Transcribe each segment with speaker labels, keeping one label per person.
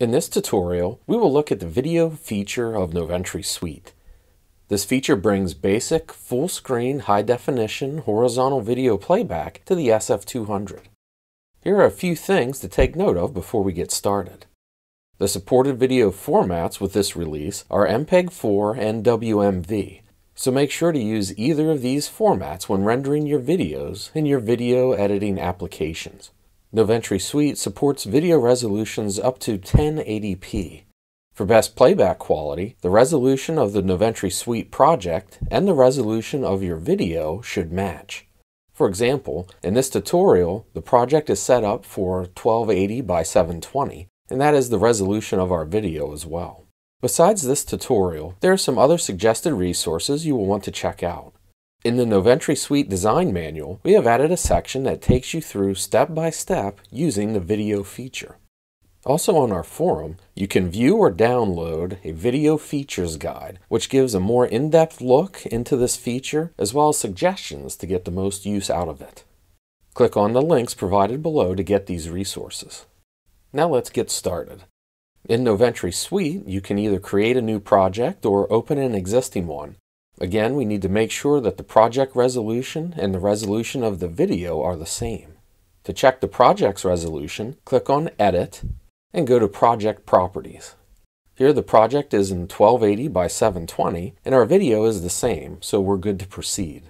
Speaker 1: In this tutorial, we will look at the video feature of Noventri Suite. This feature brings basic, full-screen, high-definition, horizontal video playback to the SF200. Here are a few things to take note of before we get started. The supported video formats with this release are MPEG-4 and WMV, so make sure to use either of these formats when rendering your videos in your video editing applications. Noventri Suite supports video resolutions up to 1080p. For best playback quality, the resolution of the Noventri Suite project and the resolution of your video should match. For example, in this tutorial, the project is set up for 1280 by 720, and that is the resolution of our video as well. Besides this tutorial, there are some other suggested resources you will want to check out. In the Noventri Suite Design Manual, we have added a section that takes you through step-by-step using the video feature. Also on our forum, you can view or download a video features guide, which gives a more in-depth look into this feature, as well as suggestions to get the most use out of it. Click on the links provided below to get these resources. Now let's get started. In Noventri Suite, you can either create a new project or open an existing one. Again, we need to make sure that the project resolution and the resolution of the video are the same. To check the project's resolution, click on Edit and go to Project Properties. Here the project is in 1280 by 720 and our video is the same, so we're good to proceed.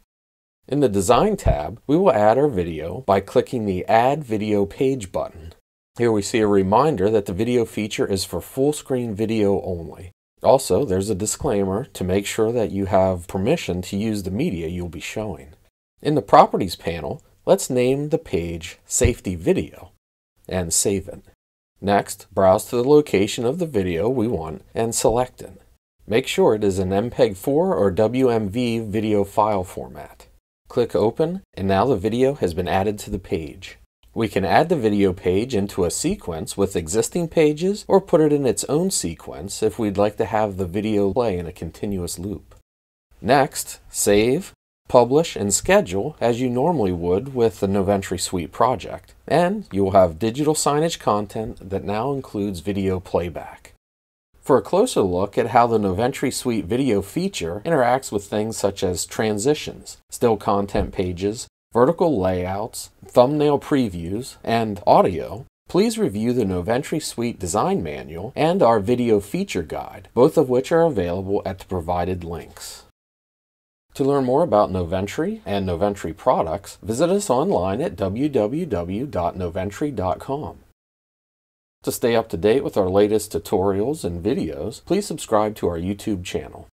Speaker 1: In the Design tab, we will add our video by clicking the Add Video Page button. Here we see a reminder that the video feature is for full screen video only. Also, there's a disclaimer to make sure that you have permission to use the media you'll be showing. In the Properties panel, let's name the page Safety Video and save it. Next, browse to the location of the video we want and select it. Make sure it is an MPEG-4 or WMV video file format. Click Open, and now the video has been added to the page. We can add the video page into a sequence with existing pages or put it in its own sequence if we'd like to have the video play in a continuous loop. Next, save, publish, and schedule as you normally would with the Noventri Suite project, and you will have digital signage content that now includes video playback. For a closer look at how the Noventri Suite video feature interacts with things such as transitions, still content pages, vertical layouts, thumbnail previews, and audio, please review the Noventri Suite Design Manual and our Video Feature Guide, both of which are available at the provided links. To learn more about Noventri and Noventri products, visit us online at www.noventri.com. To stay up to date with our latest tutorials and videos, please subscribe to our YouTube channel.